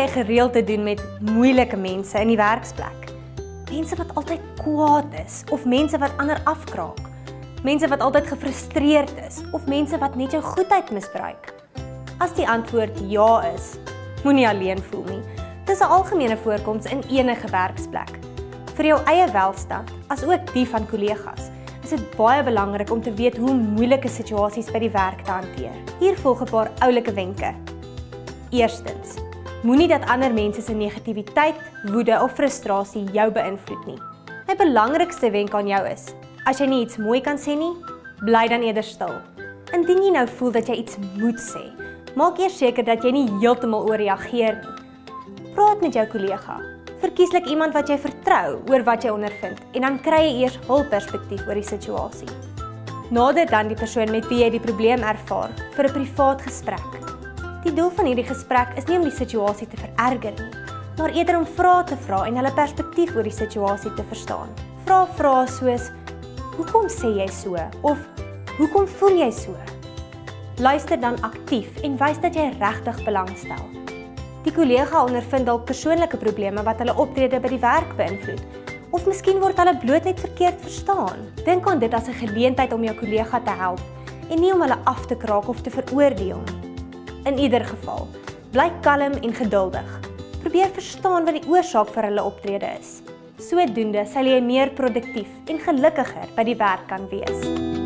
gereeld te doen met moeilike mense in die werksplek? Mense wat altyd kwaad is, of mense wat ander afkraak? Mense wat altyd gefrustreerd is, of mense wat net jou goedheid misbruik? As die antwoord ja is, moenie alleen voel nie. Dit is 'n algemene voorkoms in enige werksplek. Vir jou eie welstand, as ook die van kollegas, is dit baie belangrik om te weet hoe moeilike situasies by die werk te hanteer. Hier volg 'n paar oulike wenke. Eerstens, moenie dat ander mense se negativiteit, woede of frustrasie jou beïnvloed nie. My belangrikste wenk aan jou is, as jy nie iets mooi kan sê nie, bly dan eerder stil. Indien jy nou voel dat jy iets moet sê, maak eers seker dat jy nie heeltemal ooreageer nie. Praat met jou kollega. Verkieslik iemand wat jy vertrou oor wat jy ondervind en dan kry jy eers hul perspektief oor die situasie. Nader dan die persoon met wie jy die probleem ervaar vir 'n privaat gesprek. Die doel van hierdie gesprek is nie om die situasie te vererger nie, maar eerder om vrae te vra en hulle perspektief oor die situasie te verstaan. Vra vrae soos: hoekom sê jy so? Of hoekom voel jy so? Luister dan aktief en wys dat jy regtig belangstel. Die kollega ondervind dalk persoonlike probleme wat hulle optrede by die werk beïnvloed, of miskien word hulle bloot net verkeerd verstaan. Dink aan dit as 'n geleentheid om jou kollega te help en nie om hulle af te kraak of te veroordeel nie. In ieder geval, bly kalm en geduldig. Probeer verstaan wat die oorsaak vir hulle optrede is. Sodoende sal jy meer produktief en gelukkiger by die werk kan wees.